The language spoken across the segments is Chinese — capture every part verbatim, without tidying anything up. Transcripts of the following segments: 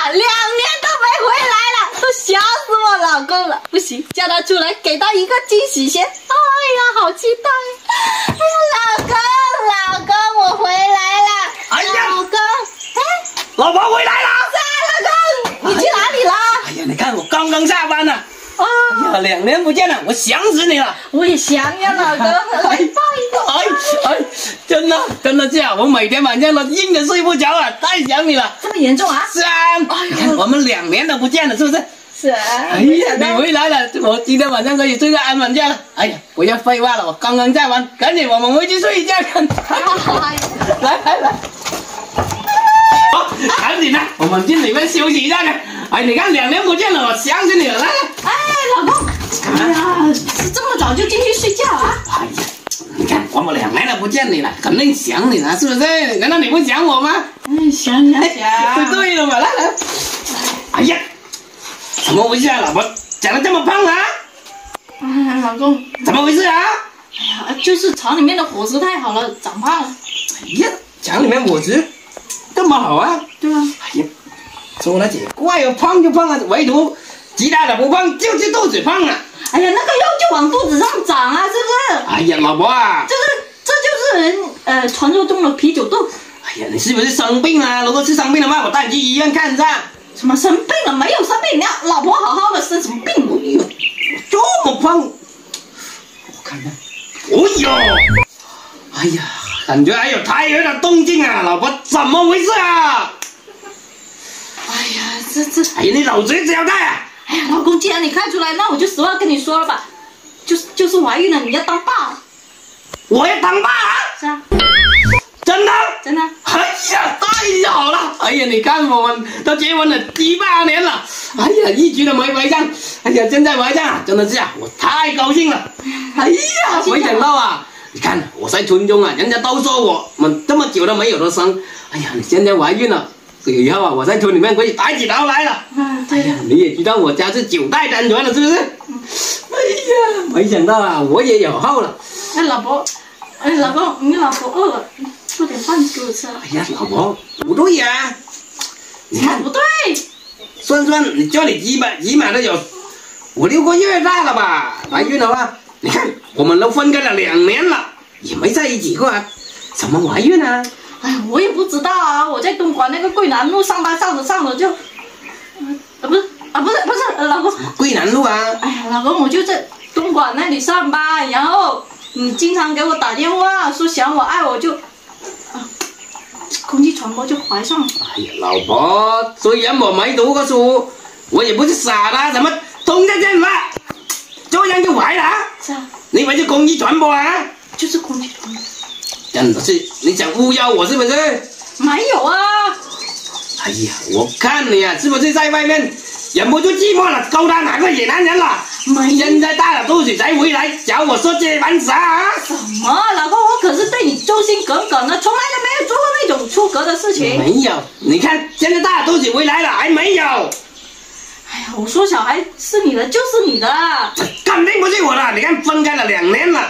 两年都没回来了，都想死我老公了。不行，叫他出来，给他一个惊喜先。哎呀，好期待！哎呀，老公，老公，我回来了。哎呀，老公，哎， 老婆回来了。 是啊，老公，你去哪里了？ 哎呀，你看我刚刚下班呢。 哦， 哎呀，两年不见了，我想死你了。 我也想呀，老公，来抱一个。 哎哎，真的真的这样，我每天晚上都硬着睡不着了，太想你了。 这么严重啊？ 是啊，你看我们两年都不见了，是不是？ 是啊。 哎呀，你回来了，我今天晚上可以睡个安稳觉了。哎呀，不要废话了，我刚刚下班，赶紧我们回去睡一觉。来来来，好，赶紧的，我们进里面休息一下呢。哎，你看两年不见了，我想死你了，来来。 哎，老公，哎呀，是这么早就进去睡觉啊？ 哎呀，你看我们两年都不见你了，肯定想你了，是不是？难道你不想我吗？ 嗯，想想想。 不对了嘛，来来。哎呀，怎么回事啊，老婆？长得这么胖啊？ 哎，老公， 怎么回事啊？ 哎呀，就是厂里面的伙食太好了，长胖了。 哎呀，厂里面伙食这么好啊？ 对啊。 哎呀，说了姐，怪哦，胖就胖啊，唯独其他的不胖，就是肚子胖啊。 哎呀，那个肉就往肚子上长啊，是不是？ 哎呀，老婆啊， 这是这就是人呃传说中的啤酒肚。 哎呀，你是不是生病啊？如果是生病的话，我带你去医院看一下。 什么生病了？没有生病，你要老婆好好的，生什么病？ 哎呦，这么胖，我看看，哦呦，哎呀，感觉还有胎儿的动静啊，老婆怎么回事啊？ 哎呀，这这， 哎呀，你老实交代啊！ 哎呀，老公，既然你看出来，那我就实话跟你说了吧，就是就是怀孕了，你要当爸。 我要当爸啊！ 是啊， 真的？ 真的。 哎呀，太好了！哎呀，你看我们都结婚了七八年了，哎呀，一直都没怀上，哎呀，现在怀上啊，真的是啊，我太高兴了！哎呀，没想到啊，你看我在村中啊，人家都说我们这么久都没有得生，哎呀，你现在怀孕了。以后啊，我在村里面可以抬起头来了。 嗯，对。 哎呀，你也知道我家是九代单传了，是不是？嗯。哎呀，没想到啊，我也有后了。 哎，老婆，哎，老公，你老婆饿了，做点饭给我吃。 哎呀，老婆，不对呀、啊，你看不对。 算算，你叫你起码起码都有五六个月大了吧？怀孕了吧？你看，我们都分开了两年了，也没在一起过啊，怎么怀孕啊？ 哎，我也不知道啊！我在东莞那个桂南路上班，上着上着就，呃，不是啊，不是不是，呃、老公。 桂南路啊？ 哎呀，老公，我就在东莞那里上班，然后你经常给我打电话说想我爱我就，啊，空气传播就怀上了。 哎呀，老婆，虽然我没读过书，我也不是傻的，怎么通个电话，这样就怀了啊？ 是啊。 你以为是空气传播啊？ 就是空气传播。 真的是你想忽悠我是不是？ 没有啊！ 哎呀，我看你啊，是不是在外面忍不住寂寞了，勾搭哪个野男人了？ 没。 现在大了肚子才回来找我说这玩啥啊？ 什么，老公，我可是对你忠心耿耿的，从来都没有做过那种出格的事情。 没有，你看现在大了肚子回来了，还没有。 哎呀，我说小孩是你的就是你的， 肯定不是我的。你看分开了两年了。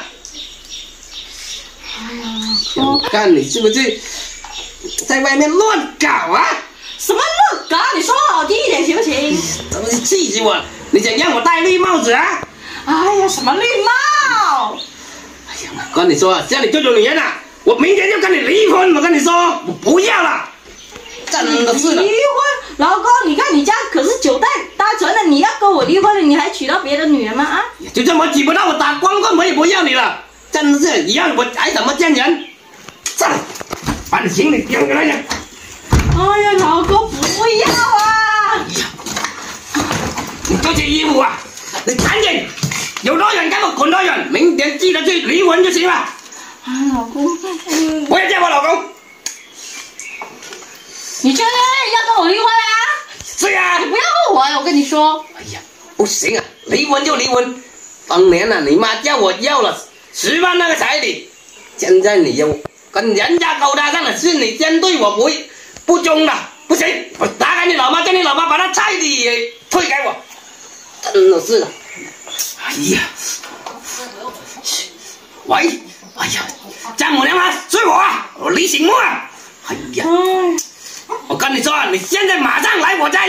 哎呀， 我看你是不是在外面乱搞啊？ 什么乱搞？你说好听一点行不行？ 真是气死我了！你想让我戴绿帽子啊？ 哎呀，什么绿帽？ 哎呀，我跟你说啊，像你这种女人啊，我明天就跟你离婚！我跟你说，我不要了，真的是的。 离婚，老公，你看你家可是九代单传的，你要跟我离婚了，你还娶到别的女人吗？啊？ 就这么娶不到，我打光棍我也不要你了。真的是，以后我还怎么见人？上来，把你行李丢给人家。 哎呀，老公不要啊！ 哎呀，你这件衣服啊，你赶紧有多远给我滚多远，明天记得去离婚就行了。 哎，老公，嗯， 我也见我老公。 你确定要跟我离婚啊？ 是呀。 你不要问我呀，我跟你说。 哎呀，不行啊，离婚就离婚。当年啊，你妈叫我要了十万那个彩礼，现在你又跟人家勾搭上了，是你先对我不不忠了，不行，我打给你老妈，叫你老妈把那彩礼也退给我，真的是的。哎呀，喂，哎呀，丈母娘啊，是我啊，我李醒木啊。哎呀，我跟你说啊，你现在马上来我家医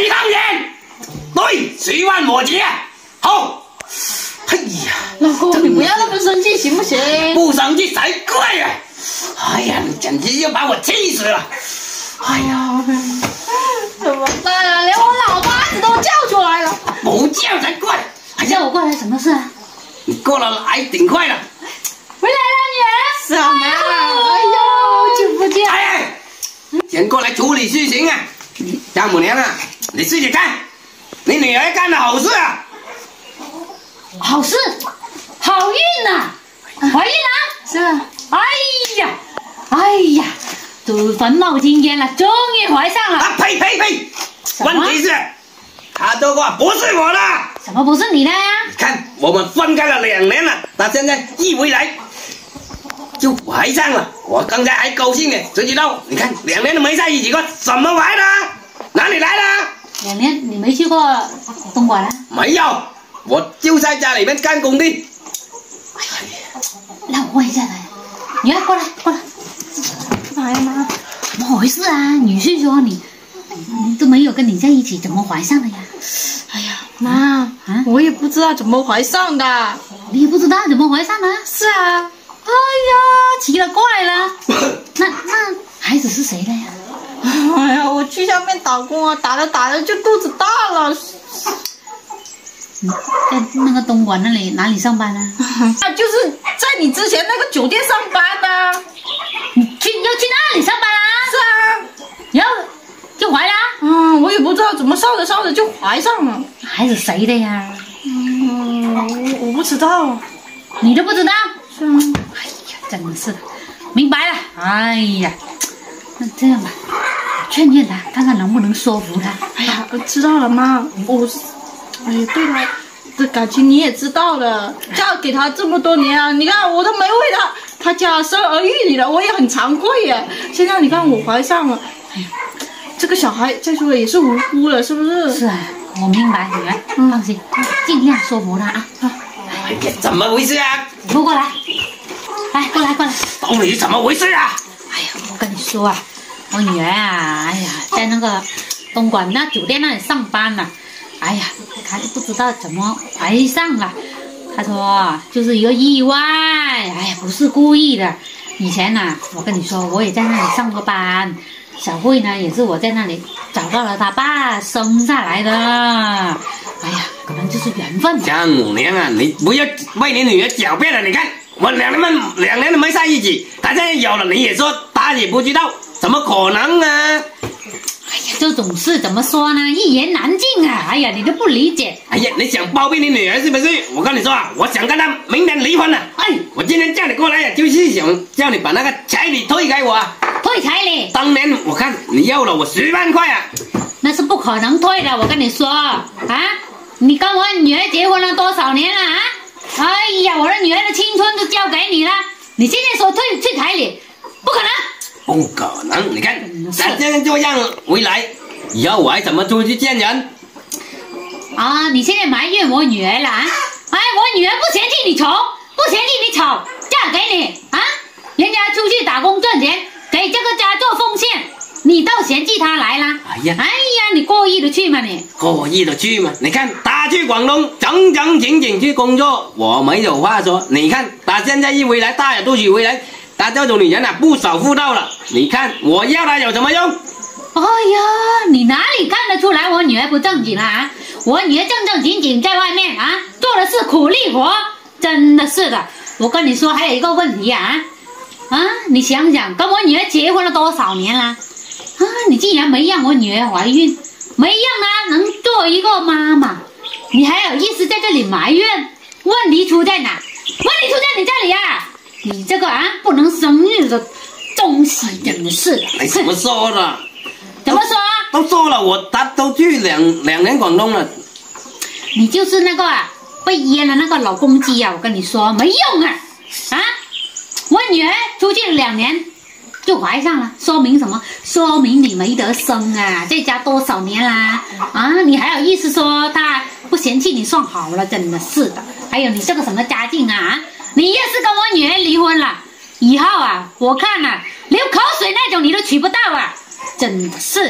李当年，对，十万抹节。好，哎呀， 老公，你不要那么生气行不行？ 不生气才怪呀！哎呀，你简直要把我气死了！哎呀， 怎么办啊？连我老妈子都叫出来了， 不叫才怪！ 还叫我过来，什么事啊？ 你过来来挺快的。 回来了，女儿。什么？哎呦，久不见。 哎，先过来处理事情啊！丈母娘啊，你自己看，你女儿干的好事啊！ 好事，好运呐、啊！怀孕了？是啊。哎呀，哎呀，祖坟冒青烟了，终于怀上了。 啊呸呸呸！问题是，他这个不是我的。 什么不是你的呀？ 你看，我们分开了两年了，他现在一回来就怀上了。我刚才还高兴呢，谁知道？你看，两年都没在一起过，怎么怀的？哪里来的？ 两年你没去过东莞啊？ 没有，我就在家里面干工地。 哎呀，让我问一下他，女儿过来过来。哎呀妈，怎么回事啊？女婿说你你都没有跟你在一起，怎么怀上的呀？ 哎呀，妈，啊，我也不知道怎么怀上的。 你也不知道怎么怀上的？ 是啊。 哎呀，奇了怪了。那那孩子是谁的呀？ 哎呀，我去下面打工啊，打着打着就肚子大了。 你在那个东莞那里哪里上班呢？ 啊，就是在你之前那个酒店上班的。 你去要去那里上班啦？ 是啊。 然后就怀了？ 嗯，我也不知道怎么烧着烧着就怀上了。 孩子谁的呀？ 嗯，我我不知道。 你都不知道？ 是啊。 哎呀，真的是的，明白了。哎呀，那这样吧，劝劝他，看看能不能说服他。 哎呀，我知道了，妈，我，哎呀，对他的感情你也知道了，嫁给他这么多年啊，你看我都没为他他家生儿育女了，我也很惭愧呀。现在你看我怀上了，哎呀，这个小孩再说了也是无辜了，是不是？ 是啊，我明白，女儿，嗯、放心，尽量说服他啊。 哎呀，怎么回事啊？ 你过来，来，过来，过来。 到底怎么回事啊？ 哎呀，我跟你说啊，我女儿啊，哎呀，在那个东莞那酒店那里上班呢、啊，哎呀，她就不知道怎么怀上了。她说就是一个意外，哎呀，不是故意的。以前呢、啊，我跟你说，我也在那里上过班。小慧呢，也是我在那里找到了她爸生下来的。哎呀，可能就是缘分。 丈母娘啊，你不要为你女儿狡辩了。你看，我两年们两年都没在一起，她现在有了，你也说她也不知道，怎么可能啊？ 哎呀，这种事怎么说呢？一言难尽啊！哎呀，你都不理解。 哎呀，你想包庇你女儿是不是？我跟你说啊，我想跟她明年离婚了。哎，我今天叫你过来呀，就是想叫你把那个彩礼退给我啊。 退彩礼？ 当年我看你要了我十万块啊。 那是不可能退的，我跟你说啊，你跟我女儿结婚了多少年了啊？哎呀，我的女儿的青春都交给你了，你现在说退退彩礼，不可能。 不可能，你看，咱这样就让回来，以后我还怎么出去见人？ 啊，你现在埋怨我女儿了啊？哎，我女儿不嫌弃你丑，不嫌弃你丑，嫁给你啊？人家出去打工赚钱，给这个家做奉献，你倒嫌弃她来了？ 哎呀， 哎呀，你过意的去吗你？ 过意的去嘛？你看他去广东整整紧紧去工作，我没有话说。你看他现在一回来，大有肚子回来。他这种女人啊，不守妇道了。你看我要她有什么用？ 哎呀，你哪里看得出来我女儿不正经了啊？我女儿正正经经在外面啊，做的是苦力活，真的是的。我跟你说，还有一个问题啊，啊，你想想，跟我女儿结婚了多少年了？啊，你竟然没让我女儿怀孕，没让她能做一个妈妈，你还有意思在这里埋怨？问题出在哪？问题出在你这里啊！你这个啊不能生育的东西，真的是的。 你怎么说的？ 怎么说？ 都说了，我他都去两两年广东了。 你就是那个啊被阉了那个老公鸡啊！我跟你说没用啊！啊，我女儿出去两年就怀上了，说明什么？说明你没得生啊！在家多少年啦？啊，你还有意思说她不嫌弃你算好了？真的是的。还有你这个什么家境啊？你要是跟我女儿离婚了，以后啊，我看啊，流口水那种你都娶不到啊！真的是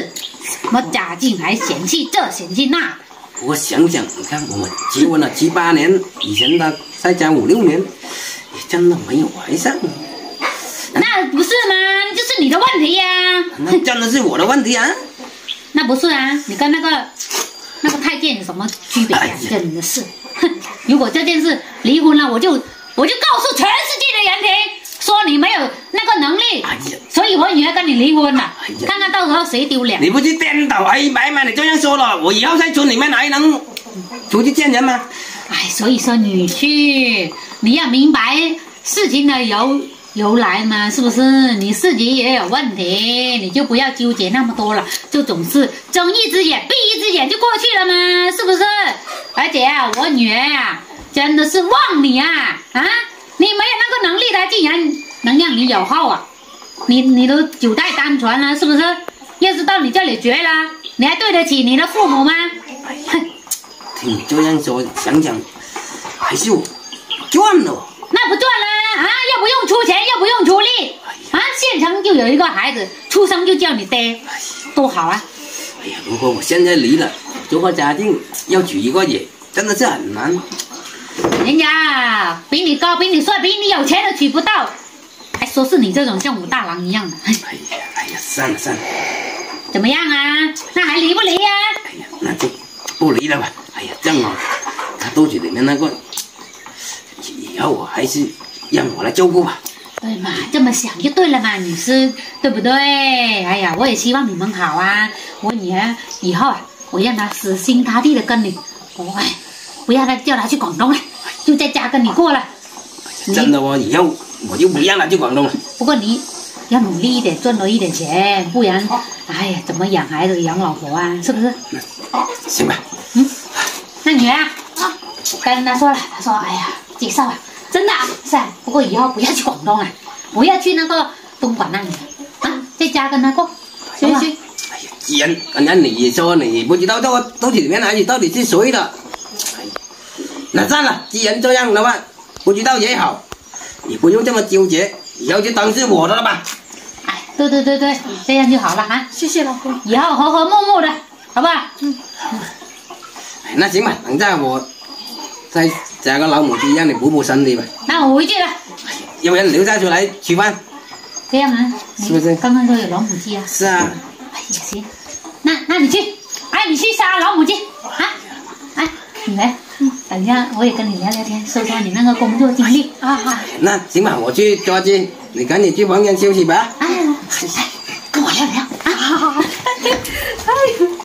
什么家境还嫌弃这嫌弃那。 我想想，你看我们结婚了七八年，以前他在家五六年，也真的没有怀上。 那不是吗？就是你的问题呀、啊。 那真的是我的问题啊。 那不是啊，你跟那个那个太监有什么区别呀、啊？这你的事。哼，如果这件事离婚了，我就我就告诉全世界的人听，说你没有那个能力， 哎呀， 所以我女儿跟你离婚了。 哎呀， 看看到时候谁丢脸。 你不是颠倒黑白吗？你这样说了，我以后在村里面还能出去见人吗？ 哎，所以说女婿，你要明白事情的由由来嘛，是不是？你自己也有问题，你就不要纠结那么多了，就总是睁一只眼闭一只眼就过去了嘛，是不是？而且啊，我女儿啊，真的是望你啊啊！你没有那个能力，她竟然能让你有后啊！你你都九代单传了，是不是？要是到你这里绝了，你还对得起你的父母吗？哼！ 听你这样说，想想还是我赚了。 那不赚了啊！又不用出钱，又不用出力啊！县城就有一个孩子，出生就叫你爹，多好啊！ 哎呀，如果我现在离了，这个家境要娶一个也真的是很难。 人家比你高、比你帅、比你有钱的娶不到，还说是你这种像武大郎一样的。 哎呀，哎呀，算了算了， 怎么样啊？那还离不离呀、啊？ 哎呀，那就不离了吧。哎呀，这样啊，他肚子里面那个。以后我还是让我来照顾吧。 对嘛，这么想就对了嘛，女士，对不对？哎呀，我也希望你们好啊。我女儿以后啊，我让她死心塌地的跟你，我哎，不要她叫她去广东了，就在家跟你过了。 真的哦，以后我就不让她去广东了。 不过你要努力一点，赚多一点钱，不然，哎呀，怎么养孩子、养老婆啊？是不是？ 行吧。 嗯，那女儿啊，啊，跟她说了，她说，哎呀。介绍啊，真的啊，是啊。不过以后不要去广东了，不要去那个东莞那里啊，在家跟他过，行不行？ 哎呀，既然刚才你说你不知道这个肚子里面孩子到底是谁的，哎，那算了，既然这样的话，不知道也好，你不用这么纠结，以后就当是我的了吧。 哎，对对对对，这样就好了啊。 谢谢老公， 以后和和睦睦的，好不好？嗯。 哎，那行吧，等下我再加个老母鸡让你补补身体吧。 那我回去了。 要不然留下出来吃饭。 这样啊？ 是不是？ 刚刚说有老母鸡啊。 是啊。 哎也行，那那你去，哎你去杀老母鸡啊！哎，你来，嗯，等一下我也跟你聊聊天，说说你那个工作经历啊啊。 那行吧，我去抓鸡，你赶紧去房间休息吧。 哎，来。